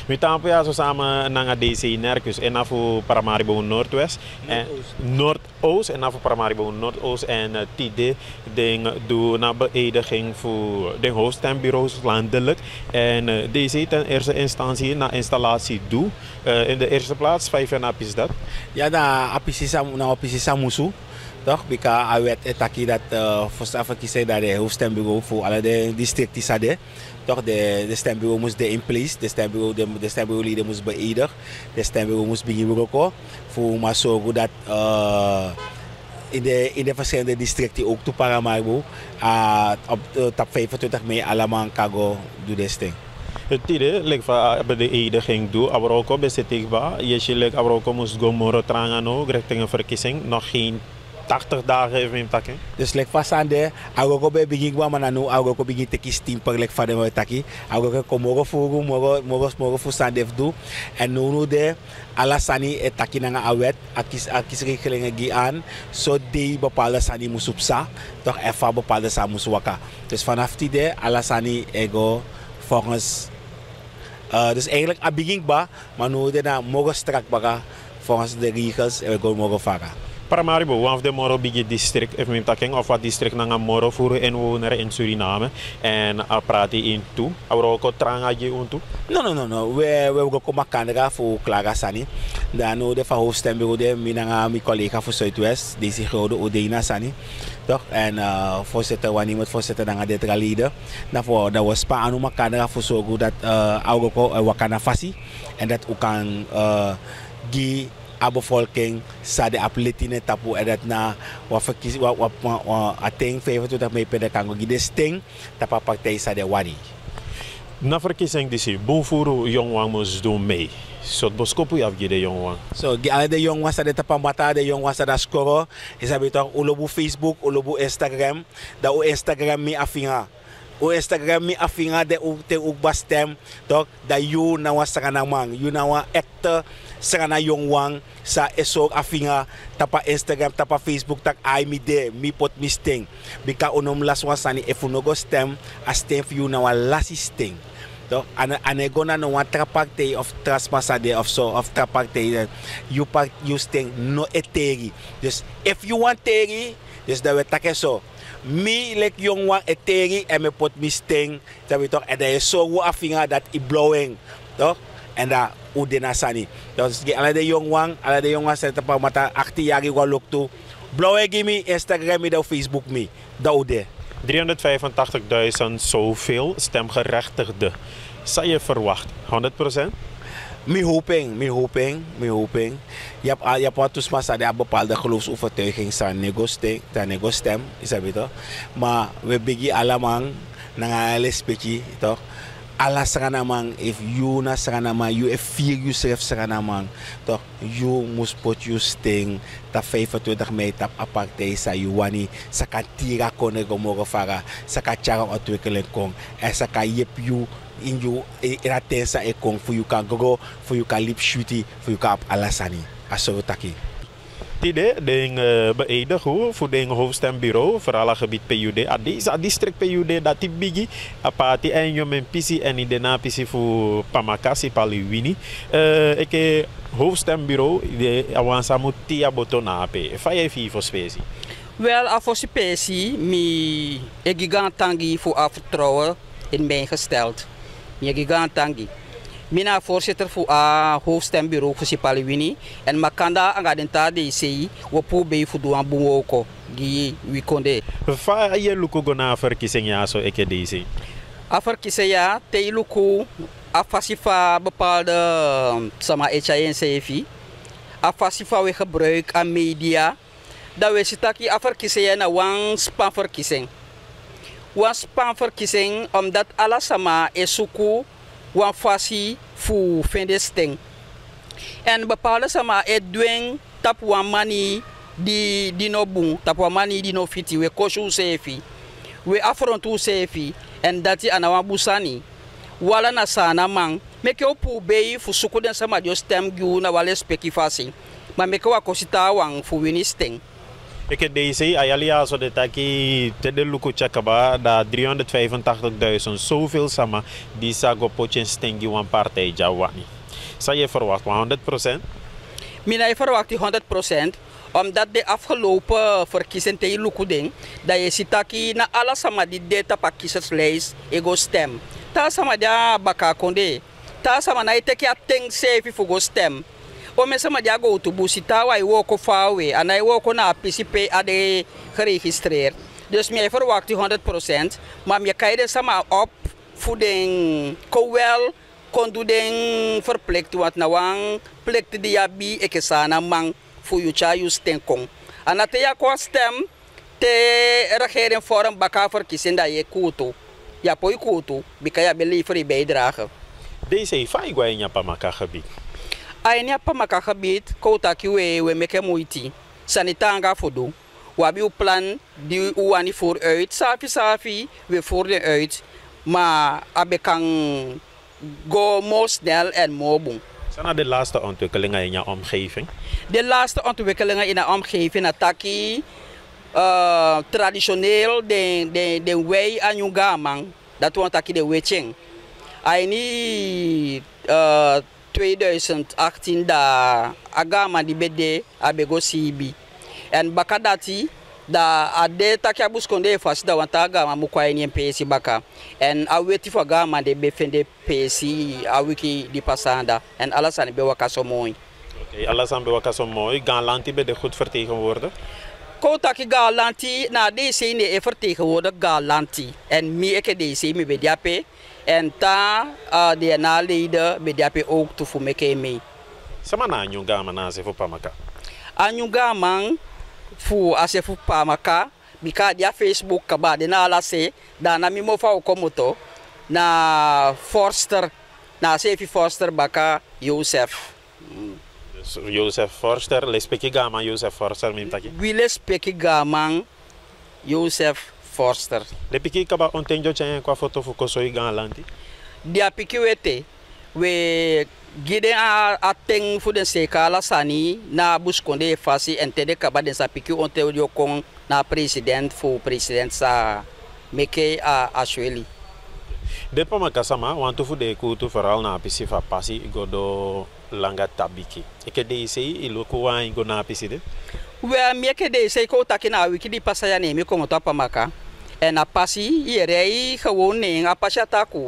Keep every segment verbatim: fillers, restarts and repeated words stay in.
We tapen ja zo samen naar D C Nercus en af voor Paramaribo Noordwest en Noordoost en af voor Paramaribo Noordoost en uh, Tide ding doen naar beëdiging voor de hoofdstembureaus landelijk en uh, deze ten eerste instantie naar installatie doe. Uh, in de eerste plaats vijf en apis dat. Ja, na apis sam na apis samusu. Toch? Bika awet etaki dat uh, voor verkiezen dat de hoofdstembureau voor alle de districten sade. Toch de, de stembureau moest de in place, de stembureau de, de stembureau leader moest beëdigen, de stembureau moest beginnen voor maar zorgen dat uh, in de in de verschillende districten ook toe Paramaribo uh, op uh, top vijfentwintig mei allemaal kago doe de sting. Het tiende lijkt van bij de ediging doen, maar ook op is het tikbaar. Je ziet lijkt maar ook moest go moro trangano richting een verkiezing nog geen tachtig dagen even in takken. Dus lek fasande, agoko be begin gwa mananu, agoko begin te kies team per lek fade mo taki, agoko komoro furu, moro moro moro fu sandef do, en nu nu de alasani e taki nanga awet, akis akis regelingen gi aan, zo de bepaalde sani musupsa, toch efa bepaalde sa muswaka. Dus vanaf die de alasani ego volgens, uh, dus eigenlijk a begin ba, maar nu de na mogen strak baga volgens de regels en we go mogen varen. Paramaribo, one of the moro bigi district, even taking of wat district nanga moro voor inwoner in Suriname en a prati in toe. Auroko tranga je untu? No no no no, we we go koma kandidaat voor Clara Sani. Dan no de van hoofdstembureau de minanga mi collega voor Zuidwest, deze grote Odena Sani. Toch? En uh, voorzitter wanneer met voorzitter dan dit leader. Daarvoor dat was pa anu kandidaat voor zorgen dat uh, auroko uh, wakana fasi en dat ook kan uh, die a bevolking sa de apletine tapu en dat na wat verkies wat wat ateng vijfentwintig mei per de kango gide sting tapa partij sa de wari. Na verkiezing disi boefuru jongwang moest doen mee. Sot boskopu af gide jongwang. So gi alle de jongwang sa de tapa mata de jongwang sa da skoro is abitor ulobu Facebook ulobu Instagram da o Instagram mi afinga. O Instagram mi afinga de u te u bastem dok da you na wa sakana mang you na wa actor sakana jongwang sa esok afinga tapa Instagram tapa Facebook tak ai mi de mi pot mi sting bika onom las wasani efunogo stem a stem for you na wa lasi sting dok ana ane gona no wa trapakte of traspasade of so of trapakte you pak you sting no eteri dus if you want teri dus da we takeso mi lek jongwang eteri en me pot mi sting dat we toch en dat is zo afinga dat i blowing toch en dat udena sani dus alle de jongwang alle de jongwang zijn tapa mata achttien jaar wa lok toe blowing mi Instagram mi da Facebook mi da ude driehonderdvijfentachtigduizend zoveel stemgerechtigden. Zou je verwacht? honderd procent? Mi hoping, mi hoping, mi hoping. Je hebt, je hebt wat toesmaak aan bepaalde geloofsovertuiging zijn negostem, zijn negostem, is dat beter. Maar we beginnen allemaal naar een specie, toch? Alla saranamang, if you na saranamang, you if fear yourself saranamang, toch? You must put your sting, ta vijfentwintig mei tap apartheid sa you wani, sa ka tira kone gomogo fara, sa ka chara ontwikkeling kong, en sa ka yep you in you iratensa e kong for you kan go for you kan lip shooty for you kan alasani aso taki tide ding beëdig hoe voor ding hoofdstembureau voor alle gebied P U D adis a district P U D dat bigi apati en yo men pisi en in de na pisi voor pamakasi paliwini eh ek hoofdstembureau de awansa mutia botonape faye fi for specie. Wel a for specie mi e gigantangi voor afvertrouwen in mij gesteld. Mi gigantangi. Mina voorzitter voor a hoofdstembureau voor Sipaliwini en makanda angadenta de C I wo pu be fu do ambuoko gi wikonde. Fa ye luku gona verkiezing ja so ek deze. A verkiezing ja te luku a fasifa bepaalde sama H I N C F I. A fasifa we gebruik aan media. Dat we sitaki a verkiezing na wan span verkiezing. Wan span verkiezing omdat alla sama esuku wan fasi fu fendesting. En bepaalde sama e dweng tap wan mani di di no bung, tap wan mani di no fiti we koshu sefi. We afrontu sefi en dati anawa busani. Wala na sana mang meke opu bei fu suku den sama jo stem gu na wale speki fasi. Ma meke wa kosita wang fu winisting. Ik heb deze ayalia zo dat ik de luku chakaba da driehonderdvijfentachtigduizend zoveel sama die sago potje stengi wan partij jawani. Zou je verwachten honderd procent? Mina verwacht honderd procent omdat de afgelopen verkiezingen tegen Lukuding dat je ziet dat je na alle sama die data pa kiezerslijst ego stem. Ta sama dia baka konde. Ta sama na iteke ateng sefi fugo stem. O mensen maar die go to busita wa iwo ko fawe en hij wo ko na participe ade geregistreerd. Dus mij verwacht honderd procent, maar me kan je sama op voor den kowel kon doen den verplicht wat na wang plicht die abi ekesana mang voor je cha stem kon. En dat je ko stem te regering vorm baka verkiezing dat je kuto. Ja poi kuto bikaya believer bijdragen. Deze fai gwaenya pa makagebied. Aina pa makagebied kota ki we we meke moeite sanitanga fodo wabi u plan die u ani vooruit safi safi we voeren uit maar abe kan go more snel en more boom. Zijn de laatste ontwikkelingen in je omgeving? De laatste ontwikkelingen in de omgeving ataki uh, traditioneel de de de way aan Jungamang dat want ataki de weching aini uh, tweeduizend achttien da agama di bede abego sibi en bakadati da ade takia buskonde fas da wanta agama mukwa ni P S baka en aweti fo agama de befende P S awiki di pasanda en alasan be wakaso mooi. Oké, alasan be wakaso mooi. Galanti be de goed vertegenwoordigd. Kotaki galanti na deze ne e vertegenwoordigd galanti en mi eke deze mi be diape en ta uh, de na leden be diape ook te fu meke mee. Sama na nyungama na se fu pamaka. Anyungama fu ase fu pamaka bika dia Facebook kaba de na la se da na mi mo fa komoto na Forster na Sefi Forster baka Joseph. Mm. Joseph Forster, le speki gama Joseph Forster mintaki. Wile speki gama Joseph Forster. Le piki kaba ontenjo chen kwa foto fu kosoi galanti. Dia piki wete we gide a ateng fu den seka la sani na buskonde fasi entede kaba den sa piki onte yo kon na president fu president sa meke a ashweli. De pamaka sama wantu fu de kutu vooral na pisi fa pasi godo langa tabiki. Ik heb deze iloku wa ingo na pisi de. We meke de sei ko takina wiki di pasaya ne mi ko mota pamaka. En a pasi yerei gewoon ne a pasha taku.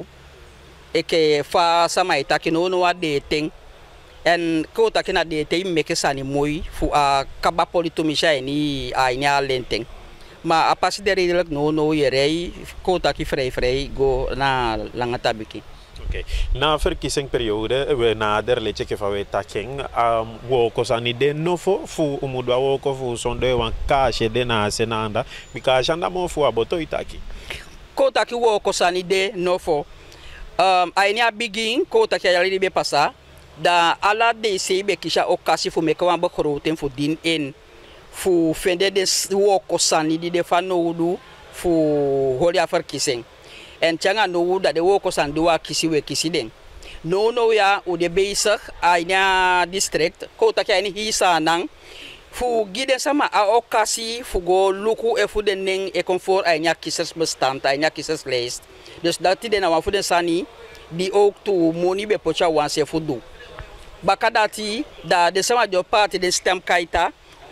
Eke fa sama itakino no wa de ting. En ko takina de te meke sani moi fu a kaba politumisha ni a nya lenteng. Ma a pasi de redelijk no no yerei ko taki vrij vrij go na langa tabiki. Oké, na verkiezingsperiode we nader letje ke van we taking um woko sani de nofo fu umudwa woko fu sonde wan kashe de na senanda because anda mo fu aboto itaki ko taki woko sani de nofo um ainia begin ko taki yali be pasa da ala de se be kisha okasi fu meka wan bakroten fu din in fu fende de woko sani di de fanodu fu holi afarkising en changa no da de woko sandua kisiwe kisiden no no ya u de bezig aina district ko ta kani hisa nang fu gide sama a okasi fu go luku e fu den ning e comfort aina kisers bestand aina kisers lijst dus dat die na wa fu den sani di ook tu moni be pocha wan se fu do bakadati da de sama jo party de stem kaita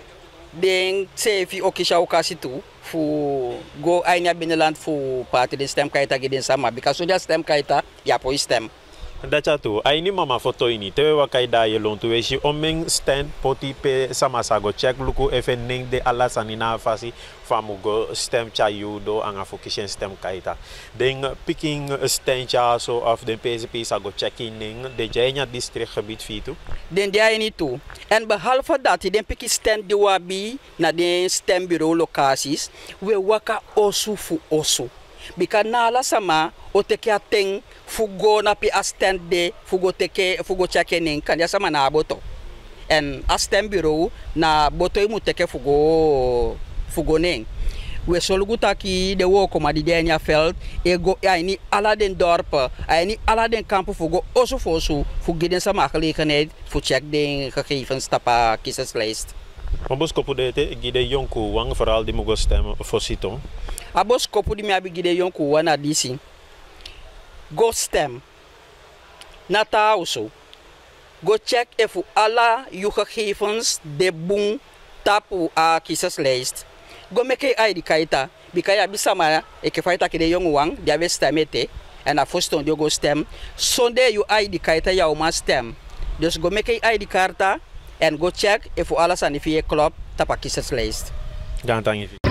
den sefi okisha okasi tu fu go aina bineland fu party de stem kaita giden sama because so just stem kaita ya po stem dacha tu aini mama foto ini tewe wakai da yelon tu weshi omeng stand poti pe sama sago check luku evening de ala sanina fasi famugo stem cha yudo anga fokishen stem kaita den picking stand cha so of den P S P sago checking de jenya district gebied fitu den dia ini tu en behalve dat den picking stand de wabi na den stem bureau locaties we waka osu fu osu bika na la sama o teke ateng fugo na pi stand de fugo teke fugo checking kan ya sama na boto en a stem bureau na boto imu teke fugo fugo neng we soluguta ki de wo komadi de nya veld e go ya ni ala den dorp ai ni ala den kamp fugo osu fosu fugiden sama gelegenheid fu check den gegevens tapa kiezerslijst. Maar bos kopu de te gide jonku wang vooral die mogen stemmen voor Sito. Abos kopu di mi abi gide yonku wana disi. Go stem. Nata also. Go check if alla je gegevens de boom tapu a kiezerslijst. Go make I D kaita. Bikaya bisama ik faita kide yong wang dia we stemete en a foston dio go stem. Sonde you I D kaita ya uma stem. Dus go make I D karta en go check if alla sanifie klop tapa kiezerslijst. Gaan tangi.